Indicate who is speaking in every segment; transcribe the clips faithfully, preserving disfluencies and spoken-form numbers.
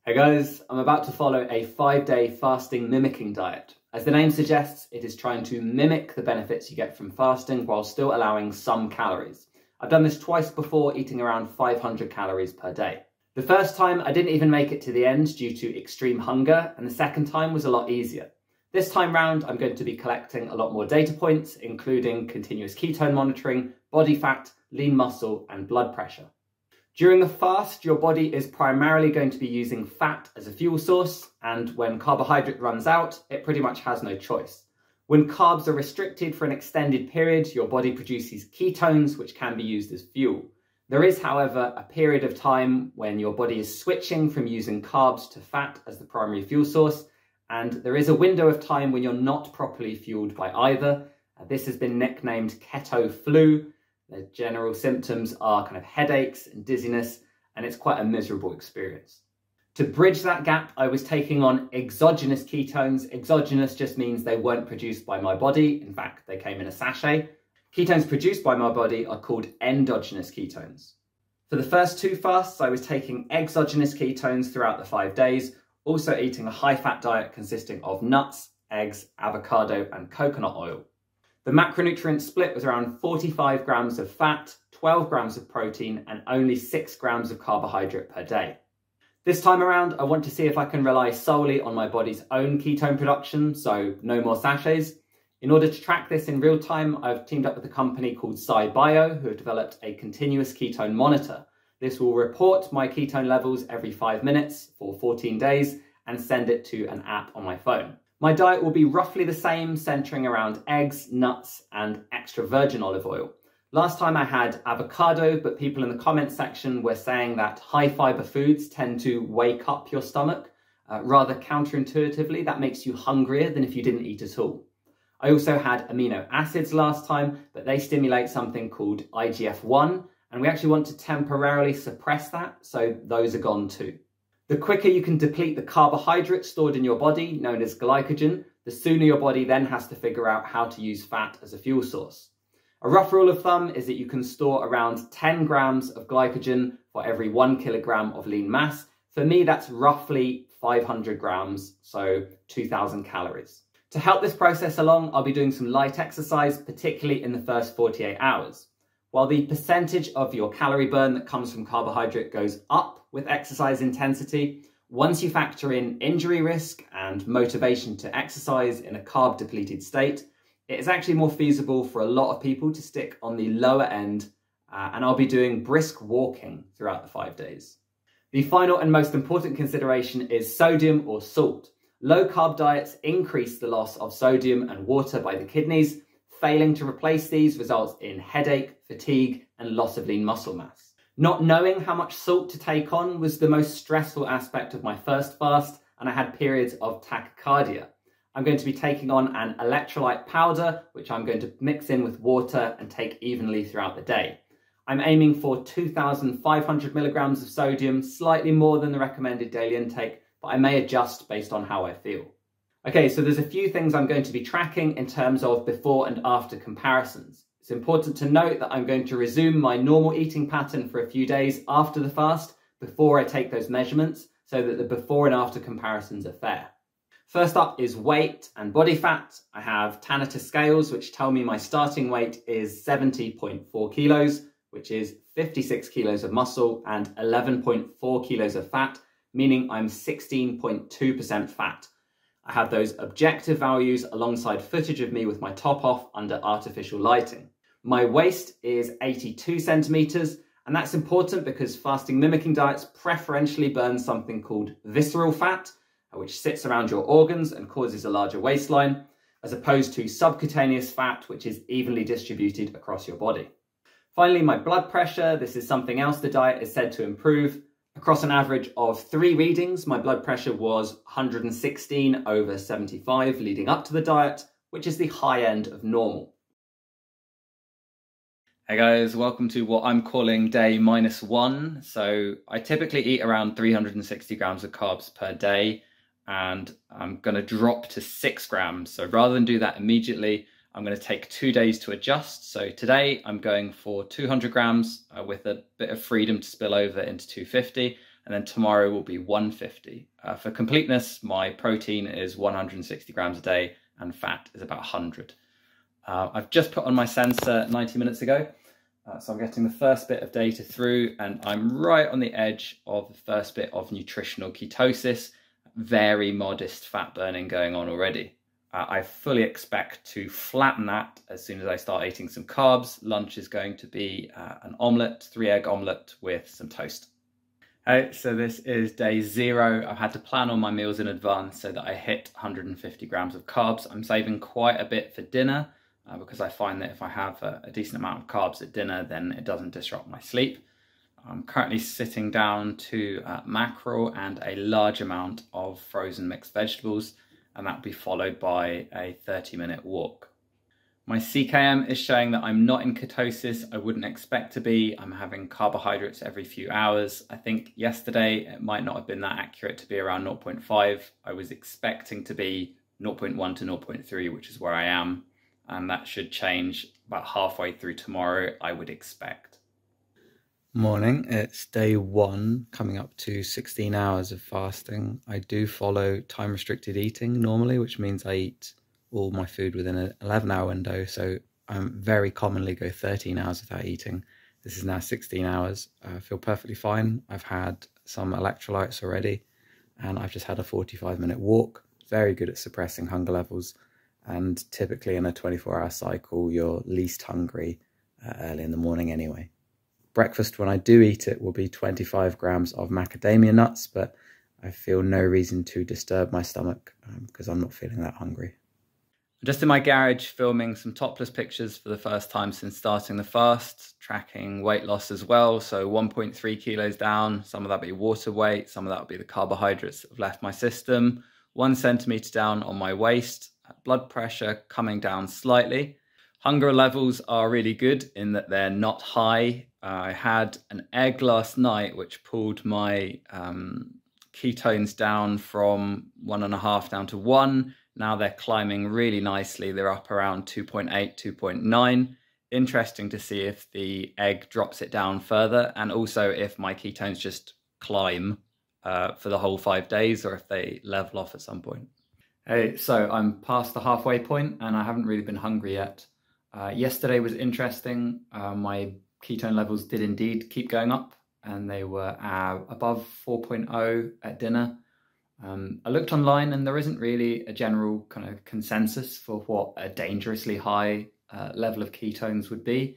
Speaker 1: Hey guys, I'm about to follow a five-day fasting mimicking diet. As the name suggests, it is trying to mimic the benefits you get from fasting while still allowing some calories. I've done this twice before, eating around five hundred calories per day. The first time I didn't even make it to the end due to extreme hunger, and the second time was a lot easier. This time round, I'm going to be collecting a lot more data points, including continuous ketone monitoring, body fat, lean muscle, and blood pressure. During a fast, your body is primarily going to be using fat as a fuel source, and when carbohydrate runs out, it pretty much has no choice. When carbs are restricted for an extended period, your body produces ketones, which can be used as fuel. There is, however, a period of time when your body is switching from using carbs to fat as the primary fuel source, and there is a window of time when you're not properly fueled by either. This has been nicknamed keto flu. The general symptoms are kind of headaches and dizziness, and it's quite a miserable experience. To bridge that gap, I was taking on exogenous ketones. Exogenous just means they weren't produced by my body. In fact, they came in a sachet. Ketones produced by my body are called endogenous ketones. For the first two fasts, I was taking exogenous ketones throughout the five days, also eating a high-fat diet consisting of nuts, eggs, avocado, and coconut oil. The macronutrient split was around forty-five grams of fat, twelve grams of protein, and only six grams of carbohydrate per day. This time around, I want to see if I can rely solely on my body's own ketone production, so no more sachets. In order to track this in real time, I've teamed up with a company called SiBio, who have developed a continuous ketone monitor. This will report my ketone levels every five minutes for fourteen days and send it to an app on my phone. My diet will be roughly the same, centering around eggs, nuts, and extra virgin olive oil. Last time I had avocado, but people in the comments section were saying that high fiber foods tend to wake up your stomach. Uh, rather counterintuitively, that makes you hungrier than if you didn't eat at all. I also had amino acids last time, but they stimulate something called I G F one, and we actually want to temporarily suppress that, so those are gone too. The quicker you can deplete the carbohydrate stored in your body, known as glycogen, the sooner your body then has to figure out how to use fat as a fuel source. A rough rule of thumb is that you can store around ten grams of glycogen for every one kilogram of lean mass. For me, that's roughly five hundred grams, so two thousand calories. To help this process along, I'll be doing some light exercise, particularly in the first forty-eight hours. While the percentage of your calorie burn that comes from carbohydrate goes up with exercise intensity, once you factor in injury risk and motivation to exercise in a carb depleted state, it is actually more feasible for a lot of people to stick on the lower end, uh, and I'll be doing brisk walking throughout the five days. The final and most important consideration is sodium or salt. Low carb diets increase the loss of sodium and water by the kidneys. Failing to replace these results in headache, fatigue, and loss of lean muscle mass. Not knowing how much salt to take on was the most stressful aspect of my first fast, and I had periods of tachycardia. I'm going to be taking on an electrolyte powder, which I'm going to mix in with water and take evenly throughout the day. I'm aiming for two thousand five hundred milligrams of sodium, slightly more than the recommended daily intake, but I may adjust based on how I feel. Okay, so there's a few things I'm going to be tracking in terms of before and after comparisons. It's important to note that I'm going to resume my normal eating pattern for a few days after the fast before I take those measurements so that the before and after comparisons are fair. First up is weight and body fat. I have Tanita scales, which tell me my starting weight is seventy point four kilos, which is fifty-six kilos of muscle and eleven point four kilos of fat, meaning I'm sixteen point two percent fat. I have those objective values alongside footage of me with my top off under artificial lighting. My waist is eighty-two centimeters, and that's important because fasting mimicking diets preferentially burn something called visceral fat, which sits around your organs and causes a larger waistline, as opposed to subcutaneous fat, which is evenly distributed across your body. Finally, my blood pressure. This is something else the diet is said to improve. Across an average of three readings, my blood pressure was one hundred sixteen over seventy-five leading up to the diet, which is the high end of normal. Hey guys, welcome to what I'm calling day minus one. So I typically eat around three hundred sixty grams of carbs per day, and I'm going to drop to six grams. So rather than do that immediately, I'm going to take two days to adjust. So today I'm going for two hundred grams uh, with a bit of freedom to spill over into two hundred fifty. and then tomorrow will be one fifty. Uh, for completeness, my protein is one hundred sixty grams a day and fat is about one hundred. Uh, I've just put on my sensor ninety minutes ago, uh, so I'm getting the first bit of data through, and I'm right on the edge of the first bit of nutritional ketosis. Very modest fat burning going on already. Uh, I fully expect to flatten that as soon as I start eating some carbs. Lunch is going to be uh, an omelette, three egg omelette with some toast. Uh, so this is day zero. I've had to plan all my meals in advance so that I hit one hundred fifty grams of carbs. I'm saving quite a bit for dinner uh, because I find that if I have a, a decent amount of carbs at dinner, then it doesn't disrupt my sleep. I'm currently sitting down to uh, mackerel and a large amount of frozen mixed vegetables, and that will be followed by a thirty minute walk. My C K M is showing that I'm not in ketosis. I wouldn't expect to be. I'm having carbohydrates every few hours. I think yesterday it might not have been that accurate to be around zero point five. I was expecting to be zero point one to zero point three, which is where I am, and that should change about halfway through tomorrow, I would expect. Morning, it's day one, coming up to sixteen hours of fasting. I do follow time restricted eating normally, which means I eat all my food within an eleven hour window. So I very commonly go thirteen hours without eating. This is now sixteen hours. I feel perfectly fine. I've had some electrolytes already, and I've just had a forty-five minute walk. Very good at suppressing hunger levels. And typically in a twenty-four hour cycle, you're least hungry uh, early in the morning anyway. Breakfast, when I do eat it, will be twenty-five grams of macadamia nuts, but I feel no reason to disturb my stomach um, because I'm not feeling that hungry. I'm just in my garage filming some topless pictures for the first time since starting the fast, tracking weight loss as well. So one point three kilos down, some of that will be water weight, some of that will be the carbohydrates that have left my system, one centimeter down on my waist, blood pressure coming down slightly. Hunger levels are really good in that they're not high. I had an egg last night which pulled my um, ketones down from one and a half down to one. Now they're climbing really nicely. They're up around two point eight, two point nine. Interesting to see if the egg drops it down further, and also if my ketones just climb uh, for the whole five days or if they level off at some point. Hey, so I'm past the halfway point and I haven't really been hungry yet. Uh, yesterday was interesting. Uh, my ketone levels did indeed keep going up, and they were uh, above four point oh at dinner. Um, I looked online and there isn't really a general kind of consensus for what a dangerously high uh, level of ketones would be.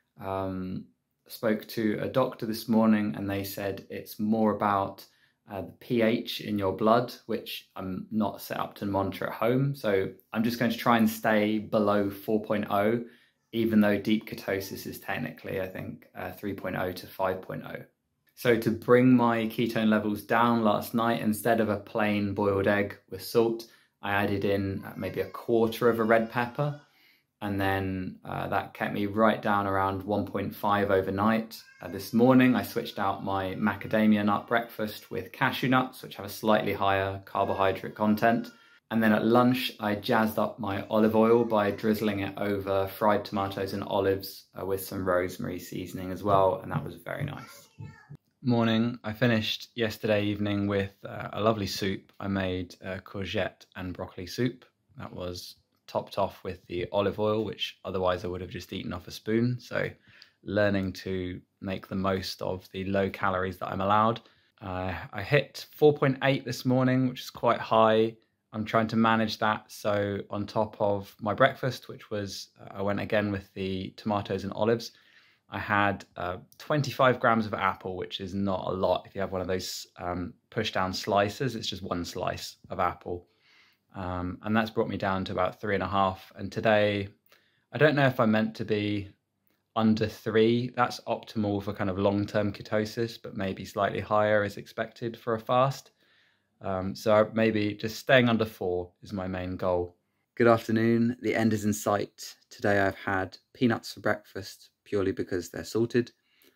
Speaker 1: Um, I spoke to a doctor this morning and they said it's more about uh, the pH in your blood, which I'm not set up to monitor at home. So I'm just going to try and stay below four point oh, even though deep ketosis is technically, I think, uh, three point oh to five point oh. So to bring my ketone levels down last night, instead of a plain boiled egg with salt, I added in maybe a quarter of a red pepper. And then uh, that kept me right down around one point five overnight. Uh, this morning, I switched out my macadamia nut breakfast with cashew nuts, which have a slightly higher carbohydrate content. And then at lunch, I jazzed up my olive oil by drizzling it over fried tomatoes and olives uh, with some rosemary seasoning as well. And that was very nice. Morning. I finished yesterday evening with uh, a lovely soup. I made uh, courgette and broccoli soup. That was topped off with the olive oil, which otherwise I would have just eaten off a spoon. So learning to make the most of the low calories that I'm allowed. Uh, I hit four point eight this morning, which is quite high. I'm trying to manage that. So on top of my breakfast, which was, uh, I went again with the tomatoes and olives, I had uh, twenty-five grams of apple, which is not a lot. If you have one of those um, push down slices, it's just one slice of apple. Um, and that's brought me down to about three and a half. And today, I don't know if I'm meant to be under three. That's optimal for kind of long-term ketosis, but maybe slightly higher is expected for a fast. Um, so maybe just staying under four is my main goal. Good afternoon. The end is in sight. Today I've had peanuts for breakfast purely because they're salted.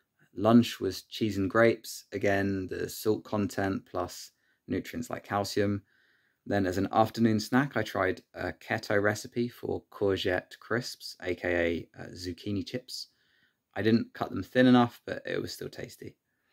Speaker 1: Lunch was cheese and grapes. Again, the salt content plus nutrients like calcium. Then as an afternoon snack, I tried a keto recipe for courgette crisps, aka uh, zucchini chips. I didn't cut them thin enough, but it was still tasty.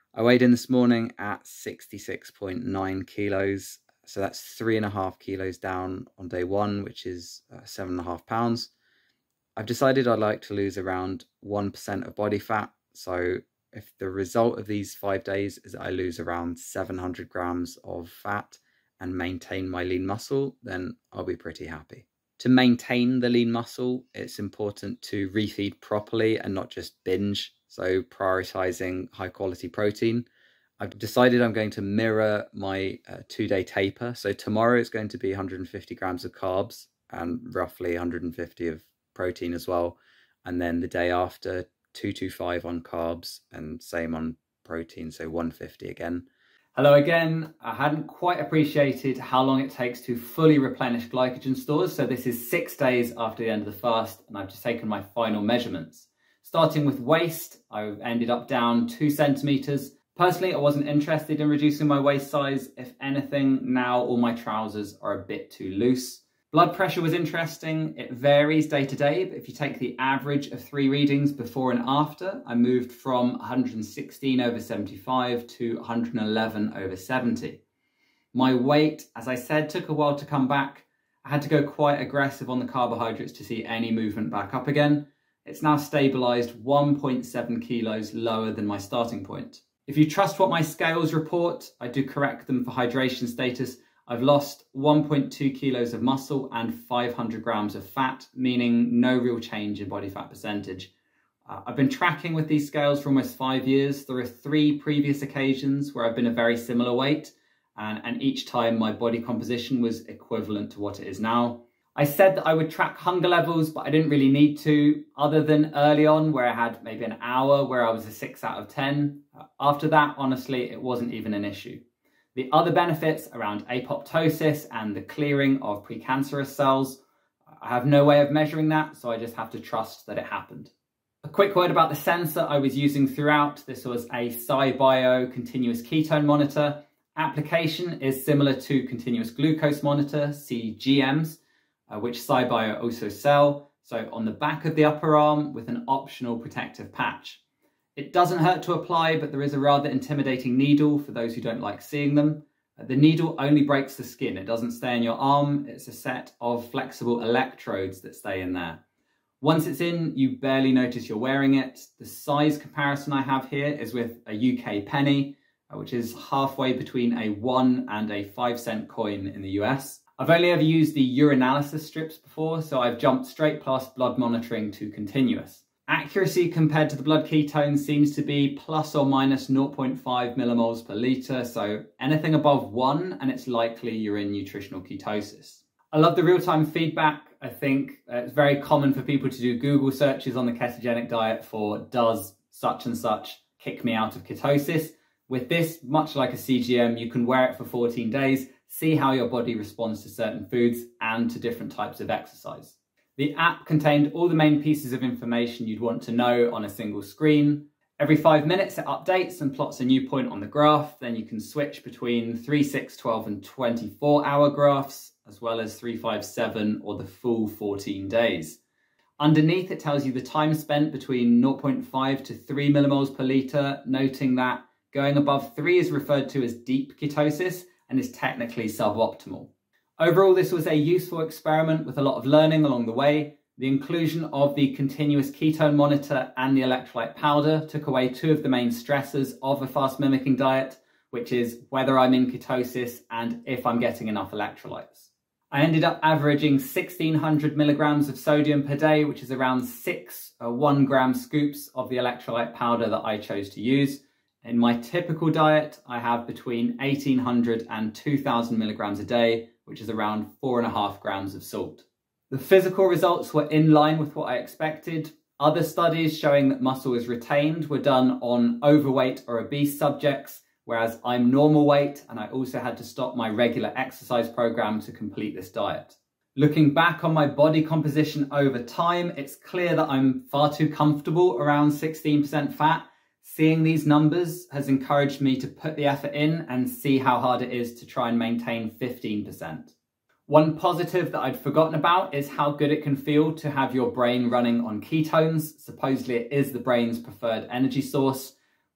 Speaker 2: I weighed in this morning at sixty-six point nine kilos. So that's three and a half kilos down on day one, which is uh, seven and a half pounds. I've decided I'd like to lose around one percent of body fat. So if the result of these five days is that I lose around seven hundred grams of fat and maintain my lean muscle, then I'll be pretty happy. To maintain the lean muscle, it's important to refeed properly and not just binge. So prioritizing high quality protein. I've decided I'm going to mirror my uh, two-day taper. So tomorrow it's going to be one hundred fifty grams of carbs and roughly one hundred fifty of protein as well. And then the day after, two twenty-five on carbs and same on protein, so one fifty again.
Speaker 1: Hello again. I hadn't quite appreciated how long it takes to fully replenish glycogen stores. So this is six days after the end of the fast, and I've just taken my final measurements. Starting with waist, I've ended up down two centimeters. Personally, I wasn't interested in reducing my waist size. If anything, now all my trousers are a bit too loose. Blood pressure was interesting. It varies day to day, but if you take the average of three readings before and after, I moved from one hundred sixteen over seventy-five to one hundred eleven over seventy. My weight, as I said, took a while to come back. I had to go quite aggressive on the carbohydrates to see any movement back up again. It's now stabilized one point seven kilos lower than my starting point. If you trust what my scales report, I do correct them for hydration status. I've lost one point two kilos of muscle and five hundred grams of fat, meaning no real change in body fat percentage. Uh, I've been tracking with these scales for almost five years. There are three previous occasions where I've been a very similar weight, and, and each time my body composition was equivalent to what it is now. I said that I would track hunger levels, but I didn't really need to, other than early on where I had maybe an hour where I was a six out of ten. After that, honestly, it wasn't even an issue. The other benefits around apoptosis and the clearing of precancerous cells, I have no way of measuring that, so I just have to trust that it happened. A quick word about the sensor I was using throughout. This was a SiBio continuous ketone monitor. Application is similar to continuous glucose monitor, C G Ms, uh, which SiBio also sell. So on the back of the upper arm with an optional protective patch. It doesn't hurt to apply, but there is a rather intimidating needle for those who don't like seeing them. The needle only breaks the skin. It doesn't stay in your arm. It's a set of flexible electrodes that stay in there. Once it's in, you barely notice you're wearing it. The size comparison I have here is with a U K penny, which is halfway between a one and a five cent coin in the U S. I've only ever used the urinalysis strips before, so I've jumped straight past blood monitoring to continuous. Accuracy compared to the blood ketones seems to be plus or minus zero point five millimoles per litre, so anything above one and it's likely you're in nutritional ketosis. I love the real-time feedback. I think it's very common for people to do Google searches on the ketogenic diet for does such and such kick me out of ketosis. With this, much like a C G M, you can wear it for fourteen days, see how your body responds to certain foods and to different types of exercise. The app contained all the main pieces of information you'd want to know on a single screen. Every five minutes it updates and plots a new point on the graph. Then you can switch between three, six, twelve and twenty-four hour graphs, as well as three, five, seven or the full fourteen days. Underneath it tells you the time spent between zero point five to three millimoles per litre, noting that going above three is referred to as deep ketosis and is technically suboptimal. Overall, this was a useful experiment with a lot of learning along the way. The inclusion of the continuous ketone monitor and the electrolyte powder took away two of the main stressors of a fast mimicking diet, which is whether I'm in ketosis and if I'm getting enough electrolytes. I ended up averaging sixteen hundred milligrams of sodium per day, which is around six uh, one gram scoops of the electrolyte powder that I chose to use. In my typical diet, I have between eighteen hundred and two thousand milligrams a day, which is around four and a half grams of salt. The physical results were in line with what I expected. Other studies showing that muscle is retained were done on overweight or obese subjects, whereas I'm normal weight and I also had to stop my regular exercise program to complete this diet. Looking back on my body composition over time, it's clear that I'm far too comfortable around sixteen percent fat. Seeing these numbers has encouraged me to put the effort in and see how hard it is to try and maintain fifteen percent. One positive that I'd forgotten about is how good it can feel to have your brain running on ketones. Supposedly it is the brain's preferred energy source.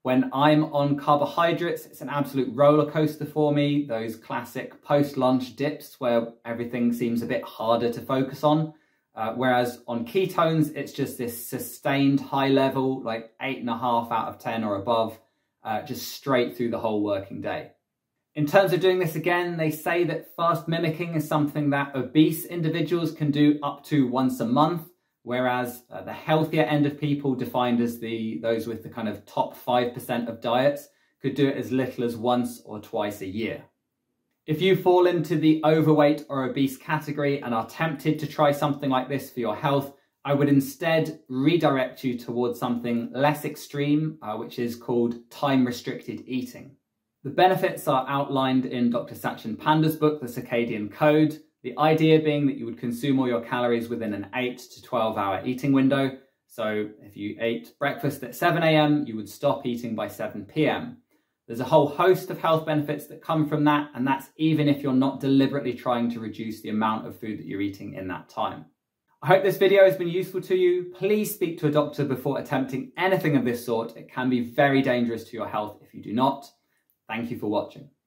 Speaker 1: When I'm on carbohydrates, it's an absolute roller coaster for me. Those classic post-lunch dips where everything seems a bit harder to focus on. Uh, whereas on ketones, it's just this sustained high level, like eight and a half out of ten or above, uh, just straight through the whole working day. In terms of doing this again, they say that fast mimicking is something that obese individuals can do up to once a month. Whereas uh, the healthier end of people, defined as the those with the kind of top five percent of diets, could do it as little as once or twice a year. If you fall into the overweight or obese category and are tempted to try something like this for your health, I would instead redirect you towards something less extreme, uh, which is called time-restricted eating. The benefits are outlined in Doctor Sachin Panda's book, The Circadian Code. The idea being that you would consume all your calories within an eight to twelve hour eating window. So if you ate breakfast at seven a m, you would stop eating by seven p m. There's a whole host of health benefits that come from that, and that's even if you're not deliberately trying to reduce the amount of food that you're eating in that time. I hope this video has been useful to you. Please speak to a doctor before attempting anything of this sort. It can be very dangerous to your health if you do not. Thank you for watching.